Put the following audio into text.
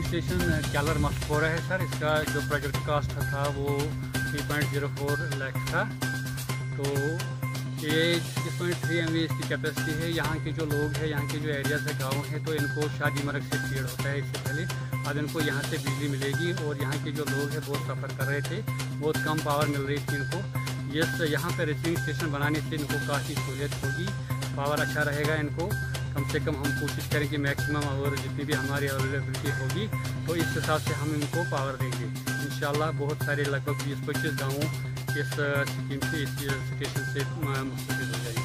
Station कैलर मस्टपोरा है sir. इसका जो प्रोजेक्ट कास्ट था वो 3.04 लाख था। तो ये 6.3 MVA इसकी कैपेसिटी है। यहाँ के जो लोग हैं, यहाँ के जो एरियाज़ है, गाँव है, तो इनको शादी मरग से फीड होता है इससे पहले। अब इनको यहाँ से बिजली मिलेगी और यहाँ के जो लोग हैं बहुत सफ़र कर रहे थे, बहुत कम पावर मिल रही थी इनको। यहाँ पे रिसीविंग स्टेशन बनाने से इनको काफ़ी सहूलियत होगी, पावर अच्छा रहेगा इनको। कम से कम हम कोशिश करें कि मैक्सिमम और जितनी भी हमारी अवेलेबिलिटी होगी तो इस हिसाब से हम इनको पावर देंगे इंशाल्लाह। बहुत सारे लगभग 20-25 गाँव इस स्कीम से, इस स्टेशन से मुस्तफ़िद हो जाएंगे।